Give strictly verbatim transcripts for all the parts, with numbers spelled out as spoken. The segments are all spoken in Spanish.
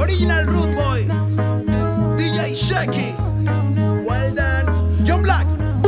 Original Rude Boy, D J Shaky, well done, John Black.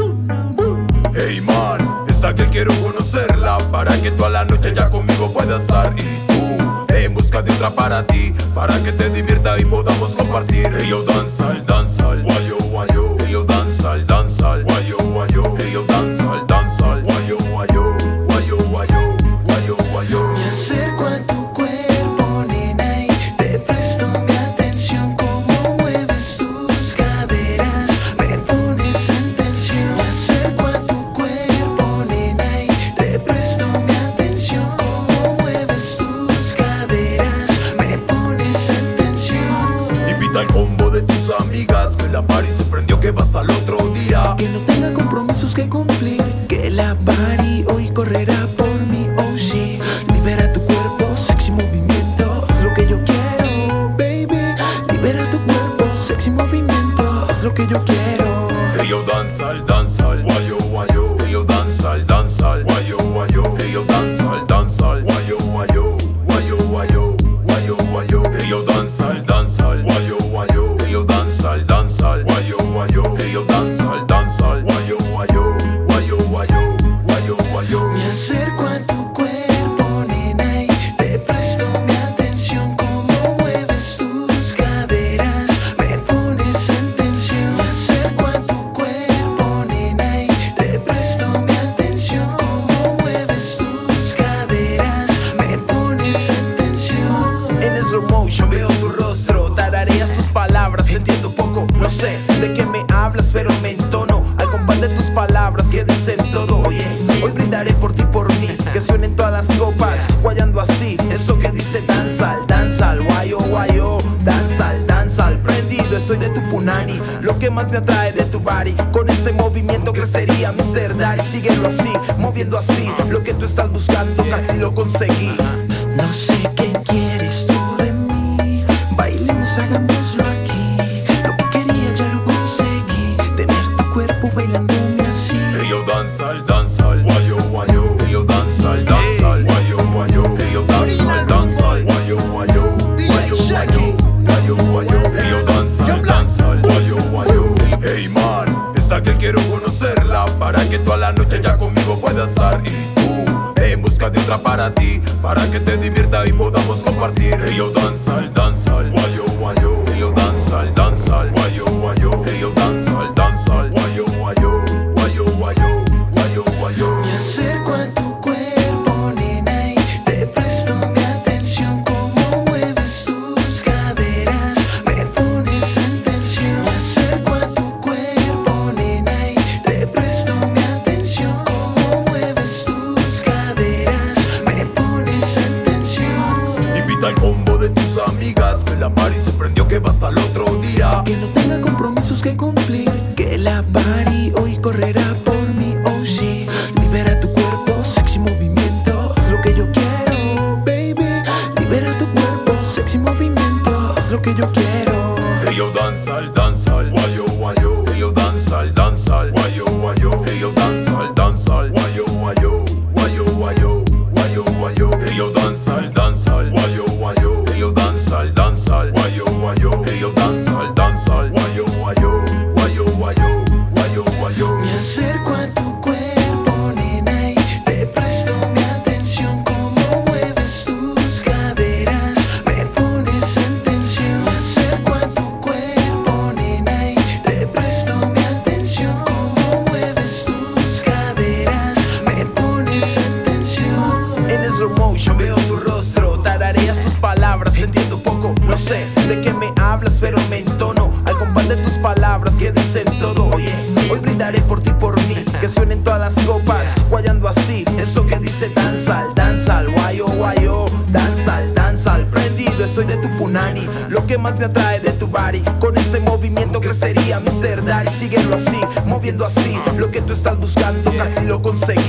Hey man, esa que quiero conocerla, para que toda la noche ya conmigo puedas estar. Y tú, en busca de otra para ti, para que te divierta y podamos compartir. Hey yo, danzal, danzal, guayo, guayo. Hey yo, danzal, danzal, guayo, guayo. Hey yo, danzal, danzal, guayo, guayo. Guayo, guayo, guayo, guayo. Me acerco a tu cuerpo, nena, y te presto mi atención. Cómo mueves tus caderas, me pones en tensión. Me acerco a tu cuerpo, nena, y te presto mi atención. Cómo mueves tus caderas, me pones en tensión. Invita al combo de tus amigas, que la party se prendió, que vas al otro día. Que no tenga compromisos que cumplir, que la party hoy correrá por mí, oh sí. Libera tu cuerpo, sexy movimiento, es lo que yo quiero, baby. Libera tu cuerpo, sexy movimiento, es lo que yo quiero. Hey yo, danzal, danzal, guayo, guayo. Hey yo, danzal, danzal, guayo, guayo. Hey yo, danzal, danzal, guayo, guayo. Guayo, guayo, guayo, guayo. Hey yo, danzal, danzal, guayo, guayo. Hey yo, danzal, danzal, guayo, guayo. Hey yo, danzal, danzal, guayo, guayo. Guayo, guayo, guayo, guayo. Me acerco a tu cuerpo, nena, y te presto mi atención. Cómo mueves tus caderas, me pones en tensión. Me acerco a tu cuerpo, nena, y te presto mi atención. Cómo mueves tus caderas, me pones en tensión. En slow motion veo tu rostro, tarareas tus palabras, entiendo poco, no sé de qué me hablas, pero me entono al compás de tus palabras que dicen todo. Oye, hoy brindaré por ti, por mí, que suenen todas las copas, guayando así, eso que dice danzal, danzal, guayo, guayo, danzal, danzal, prendido estoy de tu punani, lo que más me atrae de tu body, con ese movimiento crecería mister Daddy, síguelo así, moviendo así, lo que tú estás buscando casi lo conseguí. No sé qué quieres tú de mí, bailemos, hagámoslo aquí. Lo que quería ya lo conseguí, tener tu cuerpo bailándome así. Hey yo, danzal, danzal, guayo, guayo. Hey yo, danzal, danzal, guayo, guayo. Hey yo, danzal, danzal, guayo, guayo. Guayo, guayo, guayo, guayo. Hey yo, danzal, danzal, guayo, guayo. Hey man, esa que quiero conocerla, para que toda la noche ya conmigo puedas estar. Y tú, en busca de otra para ti, para que te divierta y podamos compartir. Hey yo, danzal, danzal, guayo, guayo. Hey yo, danzal, danzal, guayo, guayo. Hey yo, danzal, danzal, guayo, guayo. Guayo, guayo, guayo, guayo. Me acerco a tu cuerpo, nena, y te presto mi atención. Cómo mueves tus caderas, me pones en tensión. Me acerco a tu cuerpo, nena, y te presto mi atención. Cómo mueves tus caderas, me pones en tensión. Invita al combo de tus amigas, que la party se prendió, que vas al otro día. Que no tenga compromisos que cumplir, que la party hoy correrá por mí, oh sí. Libera tu cuerpo, sexy movimiento, es lo que yo quiero, baby. Libera tu cuerpo, sexy movimiento, es lo que yo quiero. Hey yo, danzal, danzal, guayo, guayo. Hey yo, danzal, danzal, guayo, guayo. Hey yo, danzal, danzal, guayo, guayo. Guayo, guayo, guayo, guayo. Hey yo, danzal, danzal, guayo, guayo. Hey yo, danzal, danzal, guayo, guayo. Hey yo, danzal, danzal, guayo, guayo. Guayo, guayo, guayo, guayo. Me acerco a tu cuerpo, nena, y te presto mi atención. Cómo mueves tus caderas, me pones en tensión. Me acerco a tu cuerpo, nena, y te presto mi atención. Cómo mueves tus caderas, me pones en tensión. En slow motion veo tu rostro, tarareas tus palabras, entiendo poco, no sé de qué me hablas, pero me entono al compás de tus palabras que dicen todo. Oye, hoy brindaré por ti, por mí, que suenen todas las copas, guayando así, eso que dice danzal, danzal, guayo, guayo, danzal, danzal, prendido estoy de tu punani, lo que más me atrae de tu body, con ese movimiento crecería mister Daddy, síguelo así, moviendo así, lo que tú estás buscando casi lo conseguí.